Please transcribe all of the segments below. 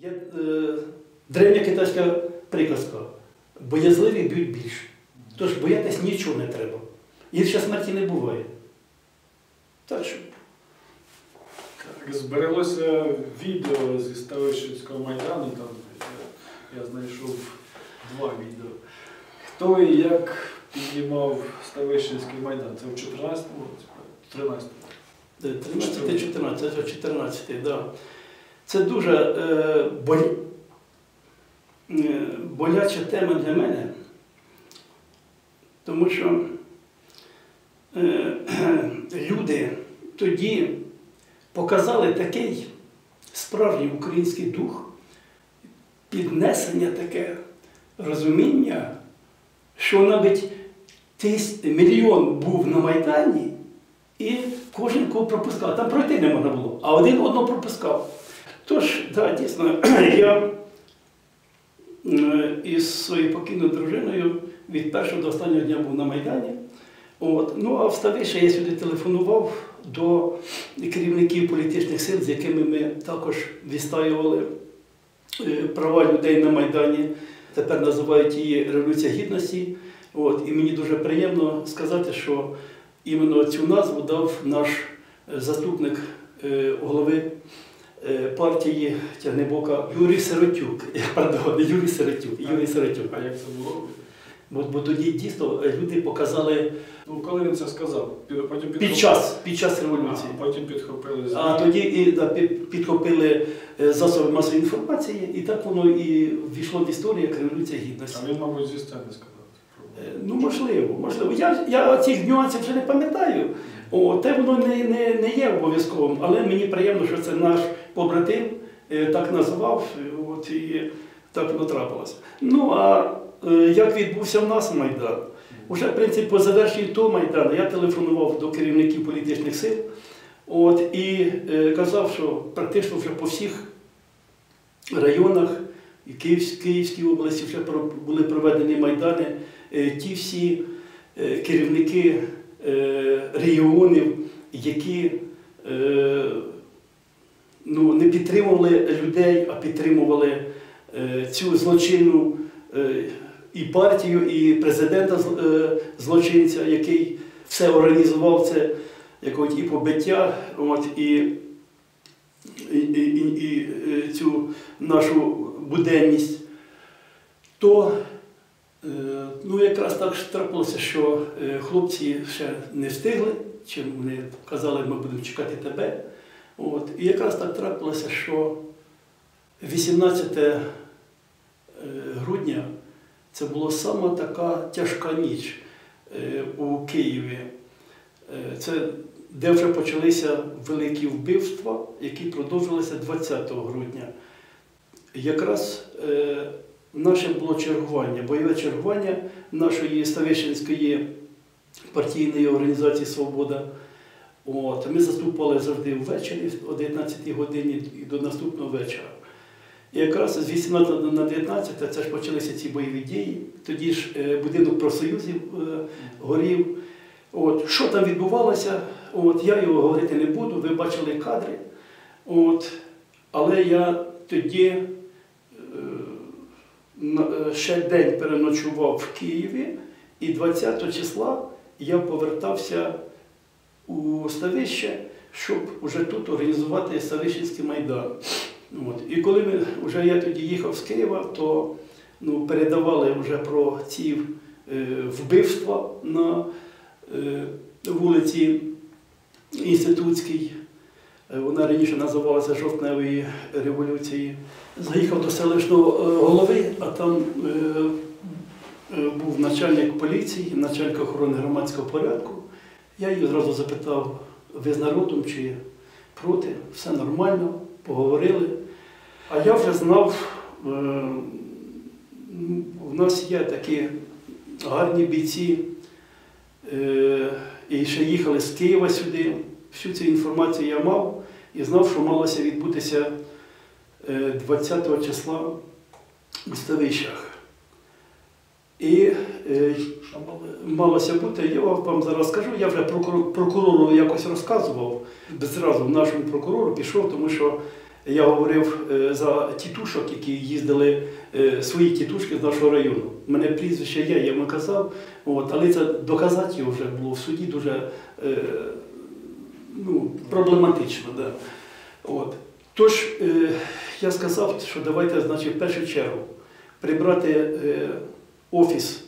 Є древня китайська приказка. Боязливі б'ють більше. Тож боятись нічого не треба. Гірше смерті не буває. Так що. Так, збереглося відео зі Ставищенського майдану, там я знайшов 2 відео. Хто і як піднімав Ставищенський майдан? Це в 14-му році? 13-му? 13-14, да. Це дуже боляча тема для мене, тому що люди тоді показали такий справжній український дух, піднесення таке, розуміння, що навіть мільйон був на Майдані, і кожен кого пропускав. Там пройти не можна було, а один одного пропускав. Тож, так, дійсно, я із своєю покійною дружиною від першого до останнього дня був на Майдані. Ну, а в Ставище я сюди телефонував до керівників політичних сил, з якими ми також відстоювали права людей на Майдані. Тепер називають її Революція Гідності. І мені дуже приємно сказати, що іменно цю назву дав наш заступник голови партії Тягнебока Юрій Сиротюк. Юрій Сиротюк. А як це було? Бо тоді дійсно люди показали. Ну, коли він це сказав? Під час революції. А потім підхопили ЗМІ. А тоді підхопили засоби масової інформації, і так воно і ввійшло в історію як Революція Гідності. А він, мабуть, зі сцени сказав. Ну, можливо. Я цих нюансів вже не пам'ятаю. Те воно не є обов'язковим, але мені приємно, що це наш побратим так називав, і так воно трапилося. Ну, а як відбувся в нас Майдан? Уже, в принципі, по завершенні того Майдану я телефонував до керівників політичних сил і казав, що практично вже по всіх районах і Київській області вже були проведені Майдани. Ті всі керівники регіонів, які не підтримували людей, а підтримували цю злочинну і партію, і президента злочинця, який все організував, це і побиття, і цю нашу буденність, то якраз так трапилося, що хлопці ще не встигли, чим вони казали, ми будемо чекати тебе. І якраз так трапилося, що 18 грудня це була сама така тяжка ніч у Києві. Це де вже почалися великі вбивства, які продовжилися 20 грудня. Якраз наше було чергування, бойове чергування нашої Ставищенської партійної організації «Свобода». Ми заступали завжди ввечері о 19 годині і до наступного вечора. І якраз з 18 на 19 це ж почалися ці бойові дії. Тоді ж будинок профсоюзів горів. Що там відбувалося, я його говорити не буду, ви бачили кадри. Але я тоді ще день переночував в Києві, і 20 числа я повертався у Ставище, щоб вже тут організувати Ставищенський майдан. І коли я тоді їхав з Києва, то передавали вже про ці вбивства на вулиці Інститутській. Вона раніше називалася Жовтневої революції. Заїхав до селищного голови, а там був начальник поліції, начальник охорони громадського порядку. Я її одразу запитав, ви з народом чи проти? Все нормально, поговорили. А я вже знав, в нас є такі гарні бійці, і ще їхали з Києва сюди. Всю цю інформацію я мав і знав, що малося відбутися 20 числа у Ставищах. І малося бути, я вам зараз скажу, я вже прокурору якось розказував, зразу нашому прокурору пішов, тому що Я говорив за тітушок, які їздили, свої тітушки з нашого району. У мене прізвище є, я йому казав, але це доказати його вже було в суді дуже проблематично. Да. Тож, я сказав, що давайте, значить, в першу чергу прибрати офіс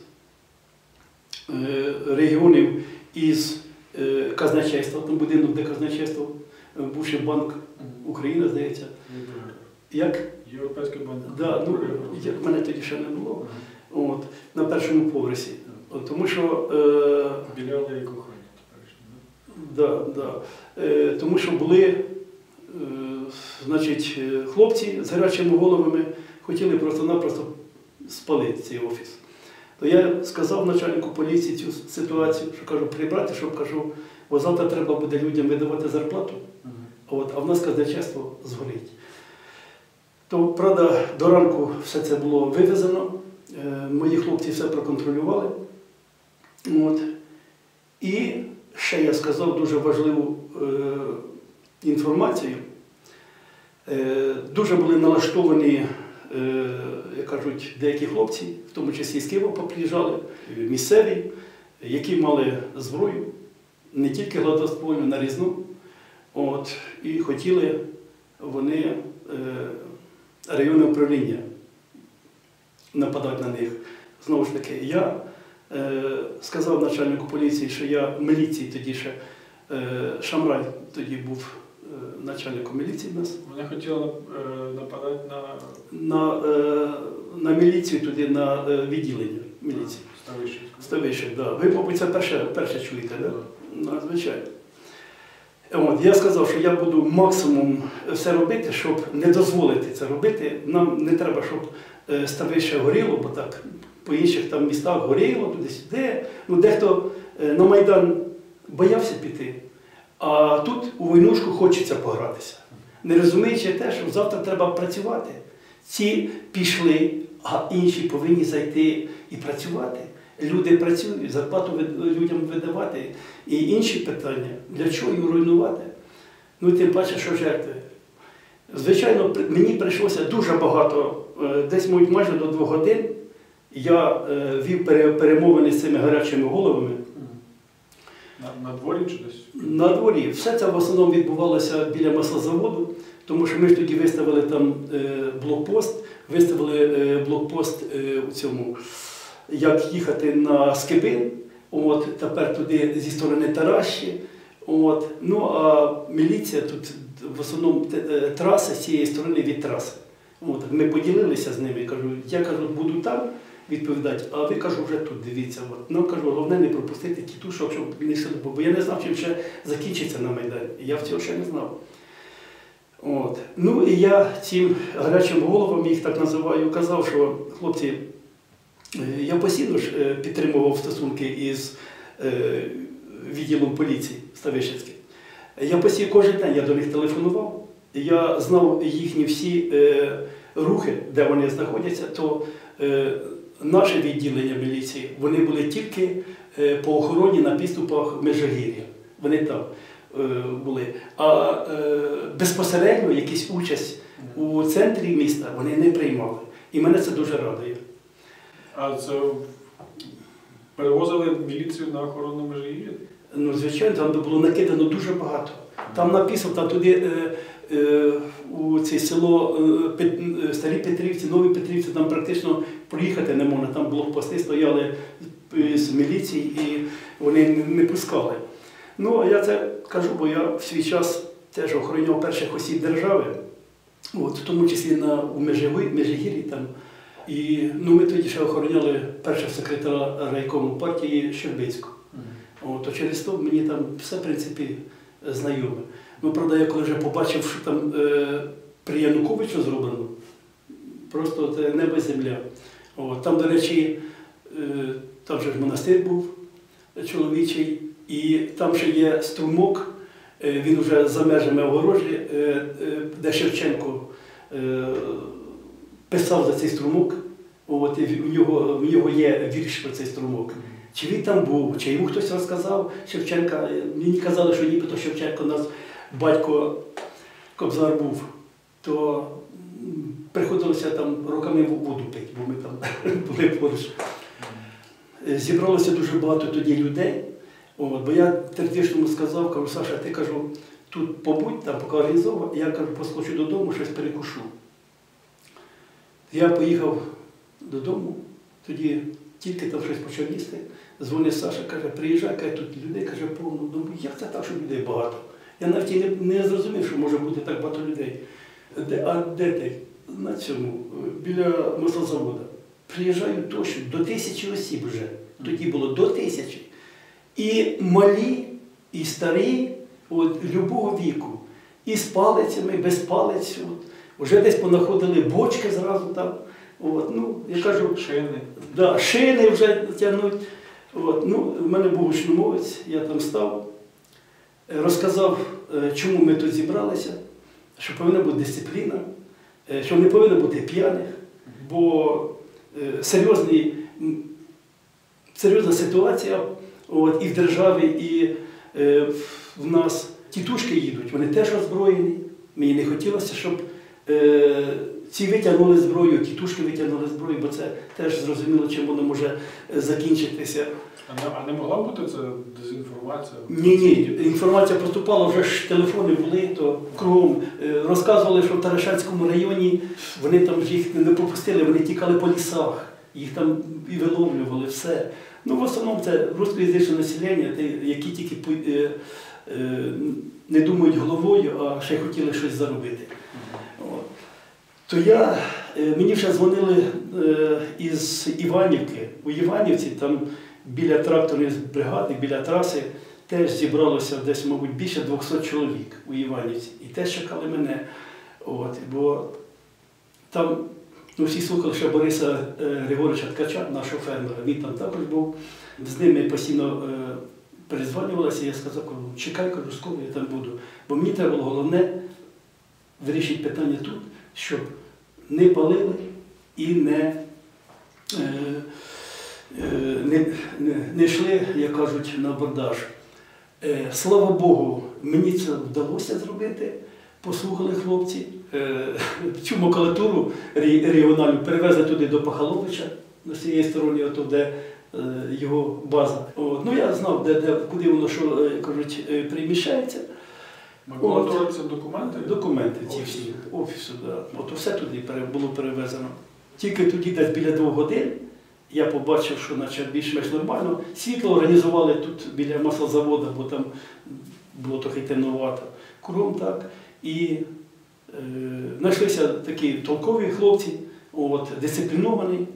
регіонів із казначейства, там будинок, де казначейство, бувший банк України, здається. Як? Європейський банк. Да, в мене тоді ще не було. На першому поверсі. Тому що... Біля алеї кохання теперішньої, так? Да. Тому що були, значить, хлопці з гарячими головами хотіли просто-напросто спалити цей офіс. То я сказав начальнику поліції цю ситуацію, що кажу, прибрати, щоб кажу, бо завтра треба буде людям видавати зарплату, а в нас казначейство згорить. То, правда, до ранку все це було вивезено, мої хлопці все проконтролювали. І ще я сказав дуже важливу інформацію. Дуже були налаштовані, як кажуть, деякі хлопці, в тому числі з Києва поприїжджали, місцеві, які мали зброю, не тільки гладкоствольну, нарізну. І хотіли вони районне управління нападати на них. Знову ж таки, я сказав начальнику поліції, що я міліції тоді ще, Шамрай тоді був начальником міліції в нас. Вони хотіли нападати на міліцію, туди на відділення міліції. Ставищенську, так. Ви, мабуть, це перше чуєте, так? Звичайно. Я сказав, що я буду максимум все робити, щоб не дозволити це робити. Нам не треба, щоб Ставище горіло, бо так по інших там містах горіло, туди-сюди. Дехто на Майдан боявся піти, а тут у войнушку хочеться погратися. Не розуміючи те, що завтра треба працювати. Ці пішли, а інші повинні зайти і працювати. Люди працюють, зарплату людям видавати і інші питання. Для чого їх руйнувати? Тим паче, що жертви. Звичайно, мені прийшлося дуже багато, десь майже до 2 годин, я вів перемовини з цими гарячими головами. На дворі чи десь? На дворі. Все це в основному відбувалося біля маслозаводу, тому що ми ж тоді виставили там блокпост, у цьому, як їхати на Скибин, тепер туди зі сторони Таращі. А міліція тут в основному траси з цієї сторони від траси. Ми поділилися з ними, я кажу, буду там відповідати, а ви, кажу, вже тут, дивіться. Нам, кажу, головне не пропустити тітушок, щоб не йшли, бо я не знав, чим ще закінчиться на Майдані. Я цього ще не знав. І я цим гарячим головам, їх так називаю, казав, що, хлопці, я постійно ж підтримував стосунки із відділом поліції Ставищенським. Я постійно, кожен день я до них телефонував, я знав їхні всі рухи, де вони знаходяться, то наше відділення міліції, вони були тільки по охороні на підступах Межигір'я. Вони там були. А безпосередньо якусь участь у центрі міста вони не приймали. І мене це дуже радує. А це перевозили міліцію на охорону Межигір'я? Звичайно, там було накидано дуже багато. Там написано, там туди у це село Старі Петрівці, Нові Петрівці, там практично проїхати не можна. Там блокпости стояли з міліції і вони не пускали. А я це кажу, бо я в свій час теж охороняв перших осіб держави, в тому числі у Межигір'ї там. І ми тоді ще охороняли першого секретаря райкому партії Щербицького. То через то мені там все, в принципі, знайоме. Правда, я коли вже побачив, що там при Януковичу зроблено, просто це небо і земля. Там, до речі, там же ж монастир був чоловічий, і там ще є струмок, він вже за межами огорожі, де Шевченко писав за цей струмок, і в нього є вірш про цей струмок. Чи він там був, чи йому хтось розказав Шевченка. Мені казали, що нібито Шевченко у нас батько Кобзар був. то приходилося там роками воду пити, бо ми там були поруч. Зібралося дуже багато тоді людей. Бо я Тертишному сказав, кажу, Саша, ти кажу, тут побудь, там поки організовував, я кажу, поскочу додому, щось перекушу. Я поїхав додому, тоді тільки там щось почав їсти. Дзвонить Саша, каже, приїжджай, каже, тут людей, каже, повно. Думаю, як це так, що людей багато? Я навіть і не зрозумів, що може бути так багато людей. Де ти? На цьому, біля маслозаводу. Приїжджаю точно, до 1000 осіб вже. Тоді було до 1000. І малі, і старі, любого віку. І з палицями, без палиць. Вже десь понаходили бочки зразу там. Я кажу, Шини. Да, шини вже тягнуть. В мене був гучномовець, я там став, розказав, чому ми тут зібралися, що повинна бути дисципліна, що не повинно бути п'яних, бо серйозна ситуація і в державі, і в нас. Тітушки їдуть, вони теж озброєні. Мені не хотілося, щоб ці витягнули зброю, тітушки витягнули зброю, бо це теж зрозуміло, чим воно може закінчитися. А не могла бути це дезінформація? Ні. Інформація поступала, вже ж телефони були, то кругом розказували, що в Тарашанському районі вони там їх не пропустили, вони тікали по лісах, їх там і виловлювали, все. В основному це русскоязичне населення, які тільки не думають головою, а ще хотіли щось заробити. То мені вже дзвонили із Іванівки. У Іванівці, там біля тракторної бригади, біля траси, теж зібралося десь, мабуть, більше 200 чоловік у Іванівці. І теж чекали мене. Бо там всі слухали ще Бориса Григоровича Ткача, нашого фермера, він там також був. З ними постійно перезванювалися, я сказав, чекай, кажу, скоро я там буду. Бо мені треба було головне вирішити питання тут, щоб не палили і не йшли, як кажуть, на абордаж. Слава Богу, мені це вдалося зробити, послухали хлопці. Цю макулатуру регіональну перевезли туди до Пахаловича, з цієї сторони, де його база. Я знав, куди воно, що кажуть, приміщається. Макулатура – це документи? Документи ці всі, офісу, так. Все туди було перевезено. Тільки тоді, десь біля 2 годин, я побачив, що наче більш-менш нормально. Світло організували тут біля маслозаводу, бо там було трохи темновато. Кругом так. І знайшлися такі толкові хлопці, дисципліновані.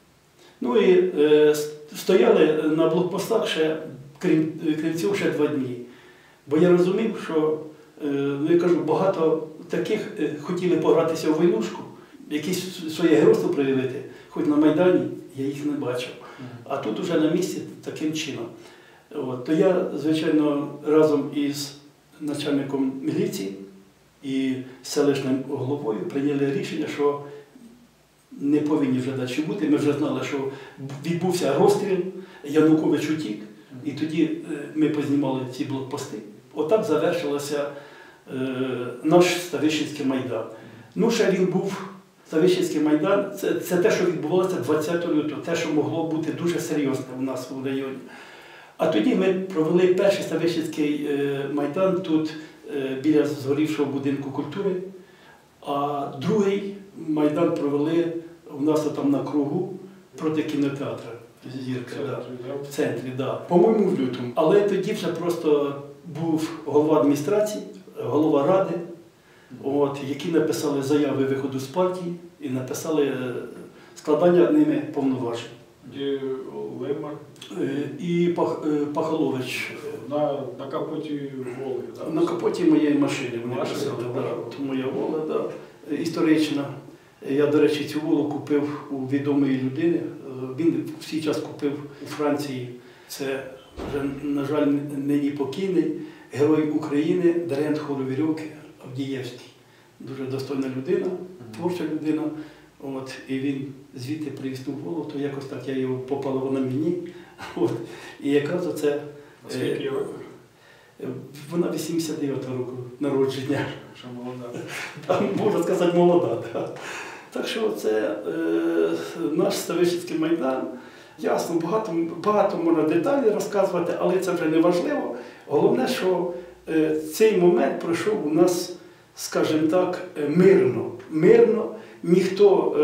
І стояли на блокпостах ще, крім цього, ще 2 дні. Бо я розумів, що, я кажу, багато таких хотіли погратися в войнушку, якісь своє геройство проявити, хоч на Майдані я їх не бачив. А тут уже на місці таким чином. То я, звичайно, разом із начальником міліції і селищним головою прийняли рішення, що не повинні вже далі бути. Ми вже знали, що відбувся розстріл, Янукович утік, і тоді ми познімали ці блокпости. Отак завершився наш Ставищенський майдан. Ще він був, Ставищенський майдан, це те, що відбувалося 20 лютого, те, що могло бути дуже серйозне у нас в районі. А тоді ми провели перший Ставищенський майдан тут, біля згорівшого будинку культури, а другий майдан провели у нас там на кругу проти кінотеатру «Зірка», в центрі, по-моєму, в лютому. Але тоді вже просто був голова адміністрації, голова ради, які написали заяви виходу з партії і написали складання ними повноважень. І Леймар? І Пахалович. На капоті Воли, так? На капоті моєї машини вони писали, то моя Вола, історична. Я, до речі, цю Волу купив у відомої людини. Він в свій час купив у Франції. Це вже, на жаль, нині покійний герой України, диригент хору Вірьовки Авдієвський. Дуже достойна людина, творча людина. І він звідти привіз ту Волу, то якось так я його попала, вона мені. І якраз оце... Скільки років? Вона 89-го року народження. Ще молода. Там, можна сказати, молода. Да. Так що це наш Ставищенський майдан. Ясно, багато можна деталі розказувати, але це вже не важливо. Головне, що цей момент пройшов у нас, скажімо так, мирно. Ніхто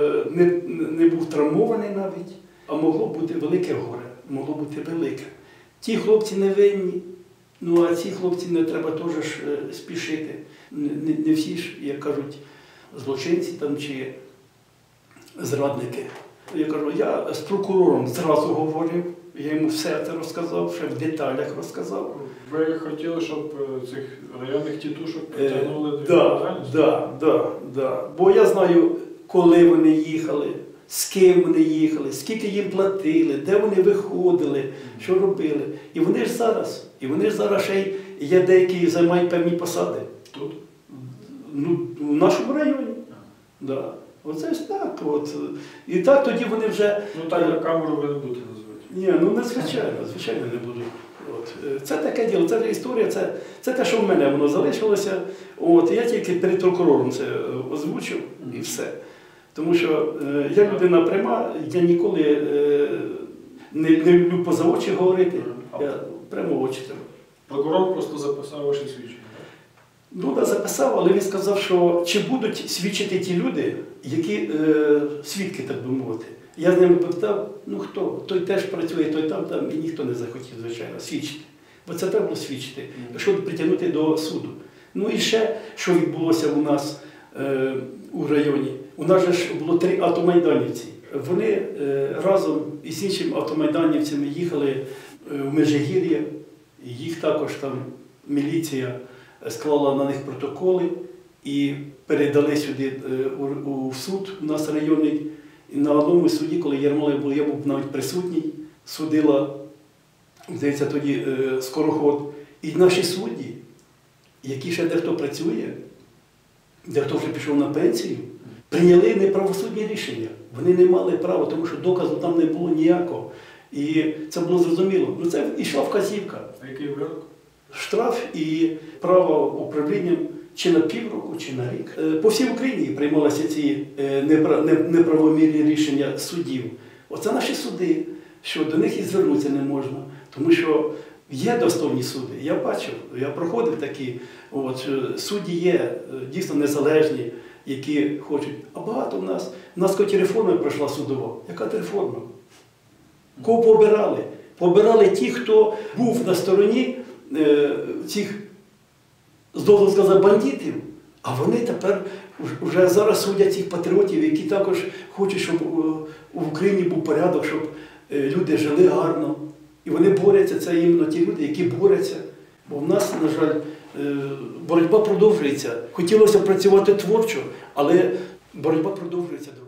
не був травмований навіть, а могло бути велике горе, могло бути велике. Ті хлопці не винні, ну а ці хлопці не треба теж спішити. Не всі ж, як кажуть, злочинці там чи зрадники. Я кажу, я з прокурором зразу говорив, я йому все це розказав, ще в деталях розказав. Ви хотіли, щоб цих районних тітушок притягнули до відповідальності? Так. Бо я знаю, коли вони їхали, з ким вони їхали, скільки їм платили, де вони виходили, що робили. І вони ж зараз ще й є деякі займають певні посади. Тут? Ну, в нашому районі. Да. Оце ж так. От. І так тоді вони вже... Ну так на камеру ви не будете називати. Ні, ну звичайно не буду. От. Це таке діло, це історія, це те, що в мене воно залишилося. От. Я тільки перед прокурором це озвучив і все. Тому що я людина пряма, я ніколи не люблю поза очі говорити, я прямо в очі треба. Прокурор просто записав ваші свідчення, так? Ну, так, записав, але він сказав, що чи будуть свідчити ті люди, які свідки, так би мовити. Я з ними питав, ну хто? Той теж працює, той там, і ніхто не захотів, звичайно, свідчити. Бо це треба було свідчити, щоб притягнути до суду. Ну і ще, що відбулося у нас у районі. У нас же ж було 3 автомайданівці. Вони разом із іншими автомайданівцями їхали в Межигір'я, їх також там міліція склала на них протоколи і передали сюди у суд, у нас районний. І на одному суді, коли Ярмолаєв був, я був навіть присутній, судила, здається, тоді Скороход. І наші судді, які ще дехто працює, дехто вже пішов на пенсію, прийняли неправосудні рішення. Вони не мали права, тому що доказу там не було ніякого. І це було зрозуміло. Ну це йшла вказівка. А який вирок? Штраф і право управлінням чи на півроку, чи на рік. По всій Україні приймалися ці неправомірні рішення суддів. Оце наші суди, що до них і звернутися не можна. Тому що є достойні суди. Я бачив, я проходив такі. От, судді є дійсно незалежні, які хочуть. А багато в нас. У нас хоч реформа пройшла судова. Яка реформа? Кого побирали? Побирали ті, хто був на стороні цих, здовго сказати, бандитів, а вони тепер вже зараз судять цих патріотів, які також хочуть, щоб в Україні був порядок, щоб люди жили гарно. І вони борються, це іменно ті люди, які борються. Бо в нас, на жаль, боротьба продовжується. Хотілося працювати творчо, але боротьба продовжується.